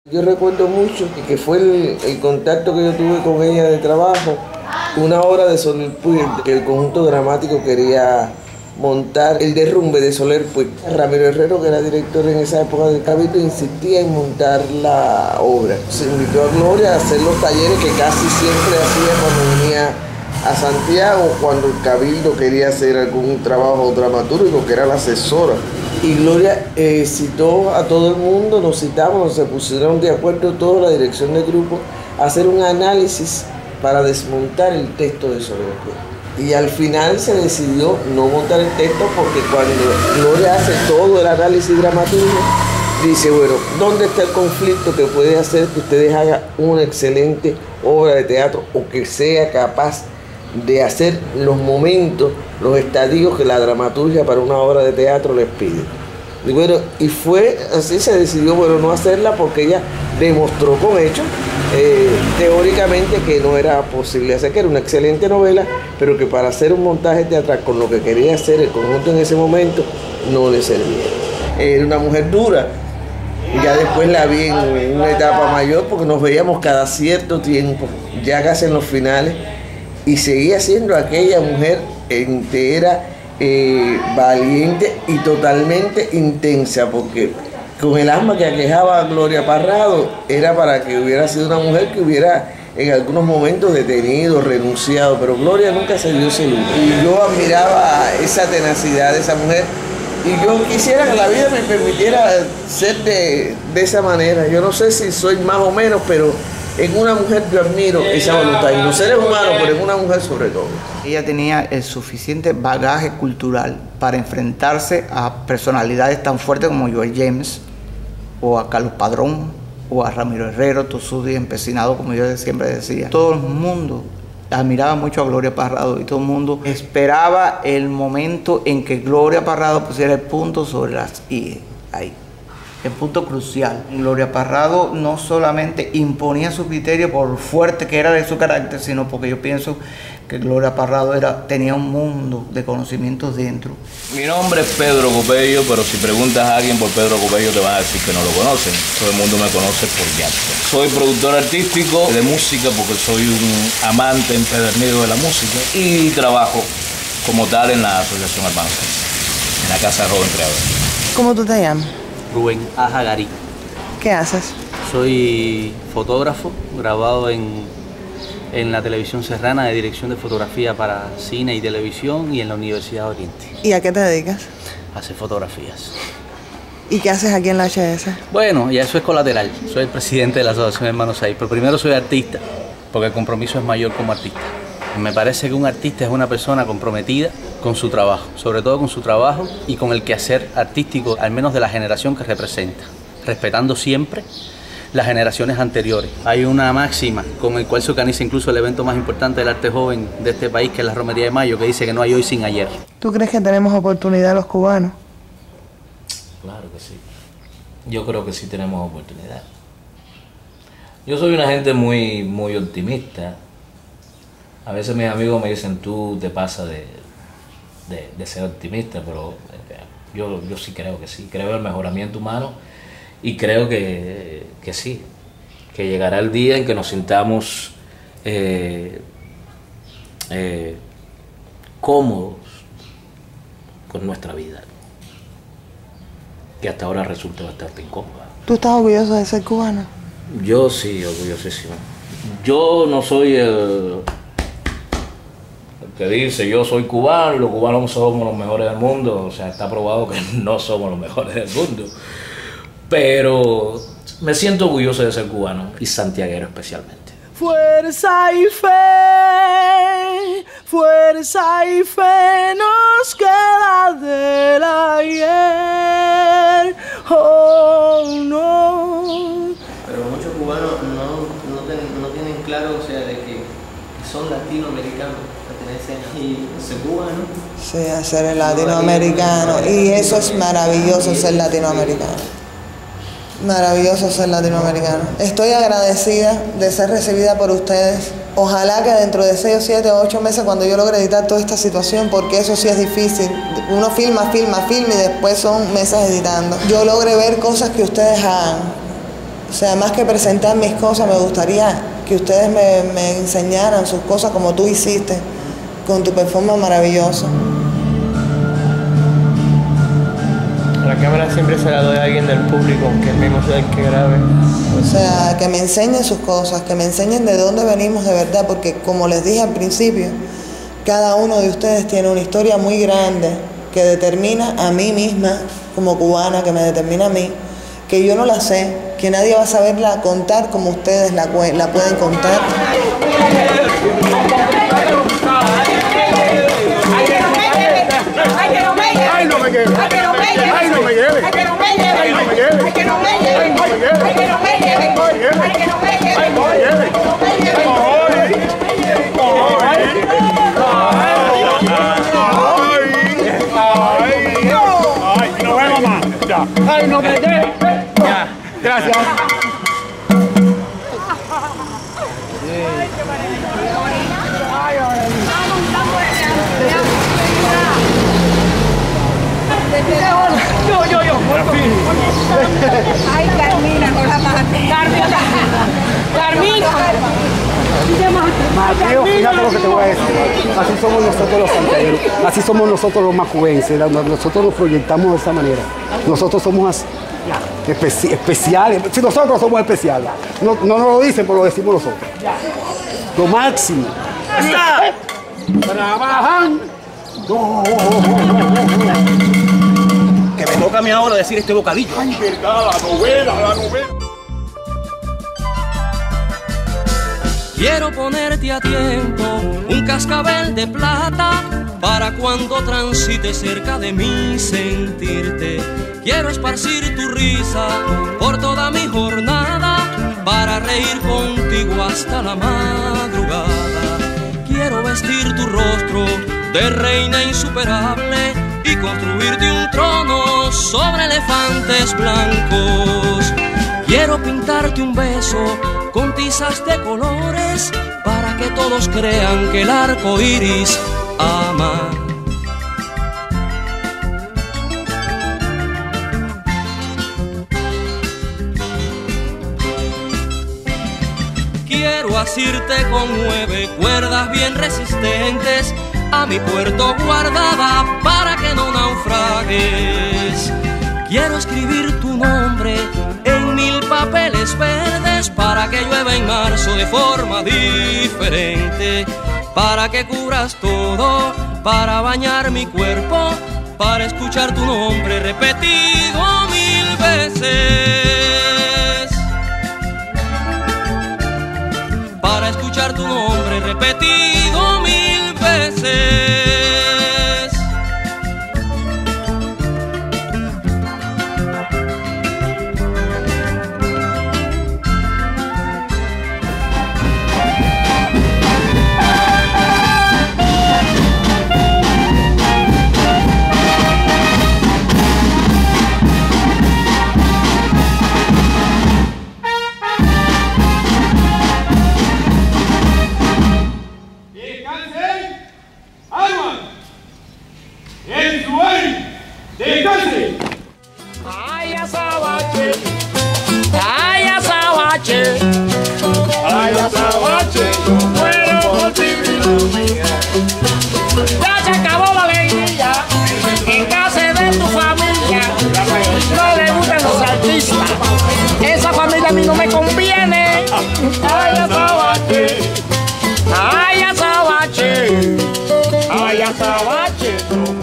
Yo recuerdo mucho que fue el contacto que yo tuve con ella de trabajo, una obra de Soler Puig, que el conjunto dramático quería montar, el derrumbe de Soler Puig. Ramiro Herrero, que era director en esa época del Cabildo, insistía en montar la obra. Se invitó a Gloria a hacer los talleres que casi siempre hacía cuando venía a Santiago, cuando el Cabildo quería hacer algún trabajo dramaturgico, que era la asesora. Y Gloria citó a todo el mundo, nos citamos, se pusieron de acuerdo toda la dirección del grupo a hacer un análisis para desmontar el texto de Soler Puig. Y al final se decidió no montar el texto porque cuando Gloria hace todo el análisis dramaturgo, dice, bueno, ¿dónde está el conflicto que puede hacer que ustedes hagan una excelente obra de teatro o que sea capaz de hacer los momentos, los estadios que la dramaturgia para una obra de teatro les pide? Y bueno, y fue así, se decidió, bueno, no hacerla porque ella demostró con hechos, teóricamente, que no era posible hacer, que era una excelente novela, pero que para hacer un montaje teatral con lo que quería hacer el conjunto en ese momento, no le servía. Era una mujer dura. Ya después la vi en una etapa mayor porque nos veíamos cada cierto tiempo, ya casi en los finales, y seguía siendo aquella mujer entera, valiente y totalmente intensa, porque con el asma que aquejaba a Gloria Parrado era para que hubiera sido una mujer que hubiera en algunos momentos detenido, renunciado, pero Gloria nunca se dio ese lujo. Y yo admiraba esa tenacidad de esa mujer y yo quisiera que la vida me permitiera ser de esa manera. Yo no sé si soy más o menos, pero en una mujer yo admiro esa voluntad, y los seres humanos, pero en una mujer sobre todo. Ella tenía el suficiente bagaje cultural para enfrentarse a personalidades tan fuertes como Joel James, o a Carlos Padrón, o a Ramiro Herrero, Tosudi, empecinado, como yo siempre decía. Todo el mundo admiraba mucho a Gloria Parrado y todo el mundo esperaba el momento en que Gloria Parrado pusiera el punto sobre las I, ahí. El punto crucial. Gloria Parrado no solamente imponía su criterio por fuerte que era de su carácter, sino porque yo pienso que Gloria Parrado tenía un mundo de conocimientos dentro. Mi nombre es Pedro Copello, pero si preguntas a alguien por Pedro Copello te van a decir que no lo conocen. Todo el mundo me conoce por Jackson. Soy productor artístico de música porque soy un amante empedernido de la música y trabajo como tal en la Asociación Hermanos, en la Casa de Joven Creador. ¿Cómo tú te llamas? Rubén Aja Garí. ¿Qué haces? Soy fotógrafo, grabado en la televisión serrana de dirección de fotografía para cine y televisión y en la Universidad Oriente. ¿Y a qué te dedicas? A hacer fotografías. ¿Y qué haces aquí en la HS? Bueno, ya eso es colateral. Soy el presidente de la Asociación Hermanos Ahí, pero primero soy artista, porque el compromiso es mayor como artista. Me parece que un artista es una persona comprometida con su trabajo, sobre todo con su trabajo y con el quehacer artístico, al menos de la generación que representa, respetando siempre las generaciones anteriores. Hay una máxima con la cual se organiza incluso el evento más importante del arte joven de este país, que es la Romería de Mayo, que dice que no hay hoy sin ayer. ¿Tú crees que tenemos oportunidad los cubanos? Claro que sí. Yo creo que sí tenemos oportunidad. Yo soy una gente muy optimista. A veces mis amigos me dicen, tú te pasas de ser optimista, pero yo sí creo que sí. Creo en el mejoramiento humano y creo que sí, que llegará el día en que nos sintamos cómodos con nuestra vida, que hasta ahora resulta bastante incómoda. ¿Tú estás orgulloso de ser cubano? Yo sí, orgullosísimo. Yo no soy el que dice yo soy cubano y los cubanos somos los mejores del mundo. O sea, está probado que no somos los mejores del mundo. Pero me siento orgulloso de ser cubano y santiaguero especialmente. Fuerza y fe nos queda del ayer. Oh, no. Pero muchos cubanos no tienen claro, o sea, de que son latinoamericanos, pertenecen a ser cubanos. Sí, ser el latinoamericano. Y eso es maravilloso, ser latinoamericano. Maravilloso ser latinoamericano. Estoy agradecida de ser recibida por ustedes. Ojalá que dentro de 6 o 7 o 8 meses, cuando yo logre editar toda esta situación, porque eso sí es difícil, uno filma y después son meses editando, yo logre ver cosas que ustedes hagan O sea, más que presentar mis cosas, me gustaría que ustedes me enseñaran sus cosas como tú hiciste, con tu performance maravilloso. La cámara siempre se la doy a alguien del público, que el mismo sea el que grabe. O sea, que me enseñen sus cosas, que me enseñen de dónde venimos de verdad, porque como les dije al principio, cada uno de ustedes tiene una historia muy grande que determina a mí misma, como cubana, que me determina a mí, que yo no la sé, que nadie va a saberla contar como ustedes la pueden contar. ¡Ay, no me lleve! ¡Ay, no me lleve! ¡Ay, no me lleve! ¡Ay, no me lleve! ¡Ay, no me lleve! ¡Ay, no me lleve! ¡Ay, no me lleve! ¡Ay, no me lleve! ¡Ay, no me mamá! ¡Ya! ¡Ay, no me lleve! ¡Ya! ¡Gracias! Yo. Ay, Carmina, no la mates. Carmina. Mateo, fíjate lo que te voy a decir. Así somos nosotros los santeros, así somos nosotros los macubenses. Nosotros nos proyectamos de esa manera. Nosotros somos especiales. Si nosotros somos especiales. No nos lo dicen, pero lo decimos nosotros. Lo máximo. Trabajan. Que me toca a mí ahora decir este bocadillo. Ay, verdad, la novela. Quiero ponerte a tiempo un cascabel de plata para cuando transites cerca de mí sentirte. Quiero esparcir tu risa por toda mi jornada para reír contigo hasta la madrugada. Quiero vestir tu rostro de reina insuperable y construirte un trono sobre elefantes blancos. Quiero pintarte un beso con tizas de colores para que todos crean que el arco iris ama. Quiero asirte con 9 cuerdas bien resistentes a mi puerto guardada para que no naufragues. Quiero escribir tu nombre en 1000 papeles verdes para que llueva en marzo de forma diferente, para que cubras todo, para bañar mi cuerpo, para escuchar tu nombre repetido 1000 veces, para escuchar tu nombre repetido 1000 veces. Ay, azabache. Ay, azabache. Yo muero por ti, vida mía. Ya se acabó la alegría en casa de tu familia. No le gustan los artistas. Esa familia a mí no me conviene. Ay, azabache. Ay, azabache. Ay, azabache.